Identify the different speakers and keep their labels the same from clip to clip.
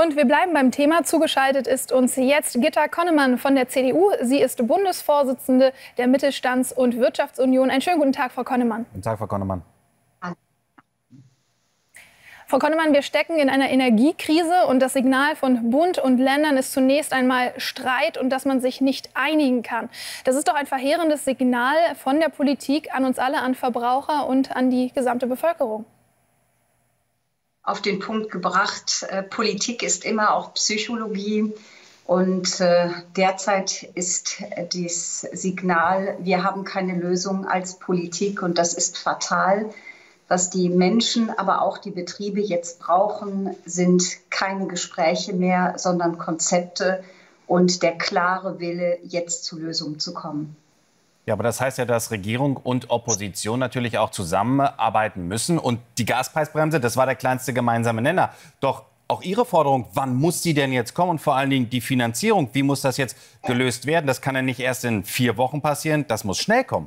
Speaker 1: Und wir bleiben beim Thema. Zugeschaltet ist uns jetzt Gitta Connemann von der CDU. Sie ist Bundesvorsitzende der Mittelstands- und Wirtschaftsunion. Einen schönen guten Tag, Frau Connemann.
Speaker 2: Guten Tag, Frau Connemann.
Speaker 1: Frau Connemann, wir stecken in einer Energiekrise und das Signal von Bund und Ländern ist zunächst einmal Streit und dass man sich nicht einigen kann. Das ist doch ein verheerendes Signal von der Politik an uns alle, an Verbraucher und an die gesamte Bevölkerung.
Speaker 3: Auf den Punkt gebracht, Politik ist immer auch Psychologie. Und derzeit ist das Signal, wir haben keine Lösung als Politik und das ist fatal. Was die Menschen, aber auch die Betriebe jetzt brauchen, sind keine Gespräche mehr, sondern Konzepte und der klare Wille, jetzt zu Lösungen zu kommen.
Speaker 2: Ja, aber das heißt ja, dass Regierung und Opposition natürlich auch zusammenarbeiten müssen. Und die Gaspreisbremse, das war der kleinste gemeinsame Nenner. Doch auch Ihre Forderung, wann muss die denn jetzt kommen? Und vor allen Dingen die Finanzierung, wie muss das jetzt gelöst werden? Das kann ja nicht erst in 4 Wochen passieren, das muss schnell kommen.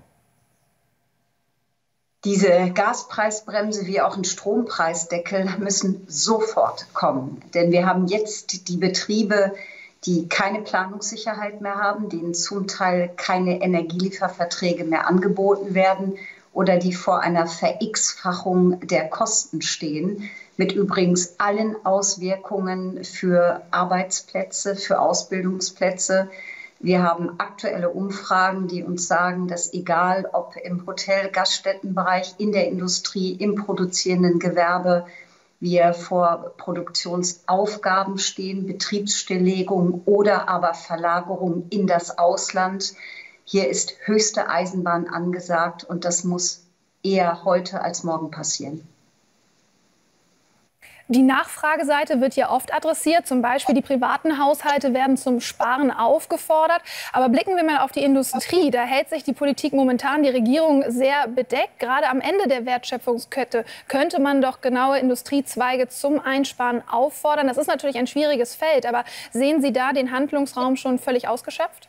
Speaker 3: Diese Gaspreisbremse wie auch ein Strompreisdeckel müssen sofort kommen. Denn wir haben jetzt die Betriebe, die keine Planungssicherheit mehr haben, denen zum Teil keine Energielieferverträge mehr angeboten werden oder die vor einer Ver-X-Fachung der Kosten stehen, mit übrigens allen Auswirkungen für Arbeitsplätze, für Ausbildungsplätze. Wir haben aktuelle Umfragen, die uns sagen, dass egal ob im Hotel-, Gaststättenbereich, in der Industrie, im produzierenden Gewerbe, wir vor Produktionsaufgaben stehen, Betriebsstilllegung oder aber Verlagerung in das Ausland. Hier ist höchste Eisenbahn angesagt und das muss eher heute als morgen passieren.
Speaker 1: Die Nachfrageseite wird ja oft adressiert. Zum Beispiel die privaten Haushalte werden zum Sparen aufgefordert. Aber blicken wir mal auf die Industrie. Da hält sich die Politik momentan, die Regierung, sehr bedeckt. Gerade am Ende der Wertschöpfungskette könnte man doch genaue Industriezweige zum Einsparen auffordern. Das ist natürlich ein schwieriges Feld. Aber sehen Sie da den Handlungsraum schon völlig ausgeschöpft?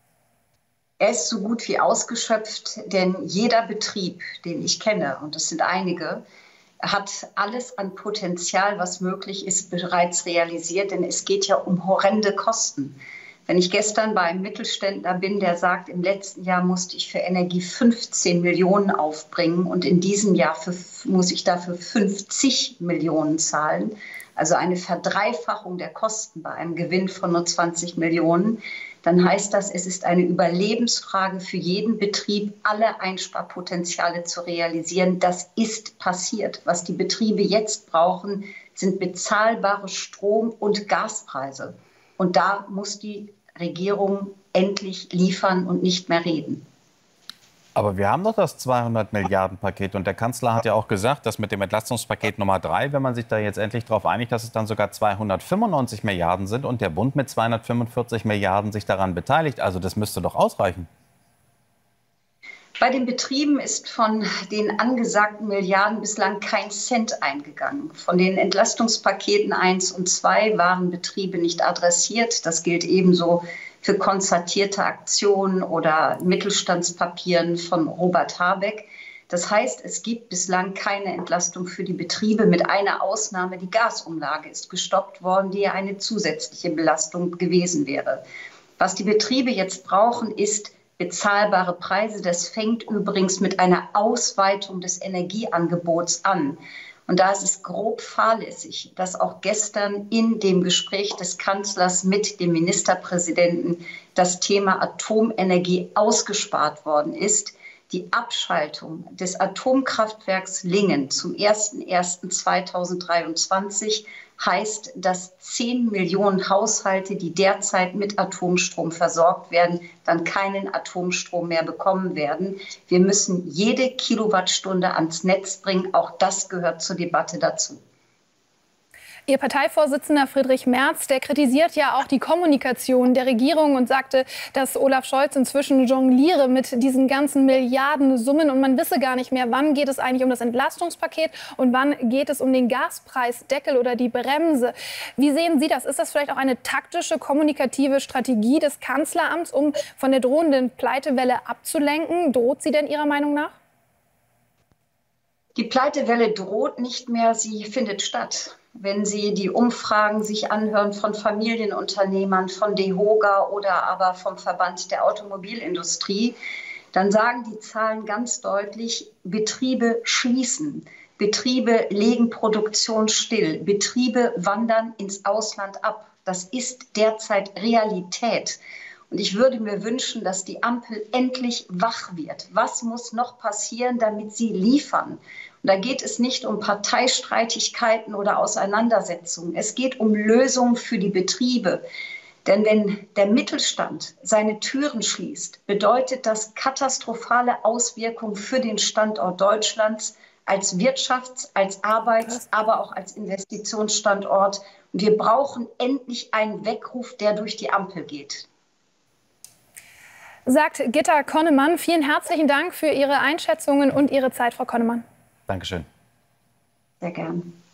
Speaker 3: Er ist so gut wie ausgeschöpft, denn jeder Betrieb, den ich kenne, und das sind einige, hat alles an Potenzial, was möglich ist, bereits realisiert, denn es geht ja um horrende Kosten. Wenn ich gestern bei einem Mittelständler bin, der sagt, im letzten Jahr musste ich für Energie 15 Millionen aufbringen und in diesem Jahr muss ich dafür 50 Millionen zahlen, also eine Verdreifachung der Kosten bei einem Gewinn von nur 20 Millionen, dann heißt das, es ist eine Überlebensfrage für jeden Betrieb, alle Einsparpotenziale zu realisieren. Das ist passiert. Was die Betriebe jetzt brauchen, sind bezahlbare Strom- und Gaspreise. Und da muss die Regierung endlich liefern und nicht mehr reden.
Speaker 2: Aber wir haben doch das 200-Milliarden-Paket. Und der Kanzler hat ja auch gesagt, dass mit dem Entlastungspaket Nummer 3, wenn man sich da jetzt endlich darauf einigt, dass es dann sogar 295 Milliarden sind und der Bund mit 245 Milliarden sich daran beteiligt. Also das müsste doch ausreichen.
Speaker 3: Bei den Betrieben ist von den angesagten Milliarden bislang kein Cent eingegangen. Von den Entlastungspaketen 1 und 2 waren Betriebe nicht adressiert. Das gilt ebenso für konzertierte Aktionen oder Mittelstandspapieren von Robert Habeck. Das heißt, es gibt bislang keine Entlastung für die Betriebe, mit einer Ausnahme. Die Gasumlage ist gestoppt worden, die ja eine zusätzliche Belastung gewesen wäre. Was die Betriebe jetzt brauchen, ist bezahlbare Preise. Das fängt übrigens mit einer Ausweitung des Energieangebots an. Und da ist es grob fahrlässig, dass auch gestern in dem Gespräch des Kanzlers mit dem Ministerpräsidenten das Thema Atomenergie ausgespart worden ist. Die Abschaltung des Atomkraftwerks Lingen zum 01.01.2023 heißt, dass 10 Millionen Haushalte, die derzeit mit Atomstrom versorgt werden, dann keinen Atomstrom mehr bekommen werden. Wir müssen jede Kilowattstunde ans Netz bringen. Auch das gehört zur Debatte dazu.
Speaker 1: Ihr Parteivorsitzender Friedrich Merz, der kritisiert ja auch die Kommunikation der Regierung und sagte, dass Olaf Scholz inzwischen jongliere mit diesen ganzen Milliardensummen und man wisse gar nicht mehr, wann geht es eigentlich um das Entlastungspaket und wann geht es um den Gaspreisdeckel oder die Bremse. Wie sehen Sie das? Ist das vielleicht auch eine taktische, kommunikative Strategie des Kanzleramts, um von der drohenden Pleitewelle abzulenken? Droht sie denn Ihrer Meinung nach?
Speaker 3: Die Pleitewelle droht nicht mehr, sie findet statt. wenn Sie die Umfragen sich anhören von Familienunternehmern, von DEHOGA oder aber vom Verband der Automobilindustrie, dann sagen die Zahlen ganz deutlich, Betriebe schließen, Betriebe legen Produktion still, Betriebe wandern ins Ausland ab. Das ist derzeit Realität. Und ich würde mir wünschen, dass die Ampel endlich wach wird. Was muss noch passieren, damit sie liefern? Und da geht es nicht um Parteistreitigkeiten oder Auseinandersetzungen. Es geht um Lösungen für die Betriebe. Denn wenn der Mittelstand seine Türen schließt, bedeutet das katastrophale Auswirkungen für den Standort Deutschlands als Wirtschafts-, als Arbeits-, aber auch als Investitionsstandort. Und wir brauchen endlich einen Weckruf, der durch die Ampel geht.
Speaker 1: Sagt Gitta Konnemann. Vielen herzlichen Dank für Ihre Einschätzungen und Ihre Zeit, Frau Konnemann.
Speaker 2: Dankeschön.
Speaker 3: Sehr gern.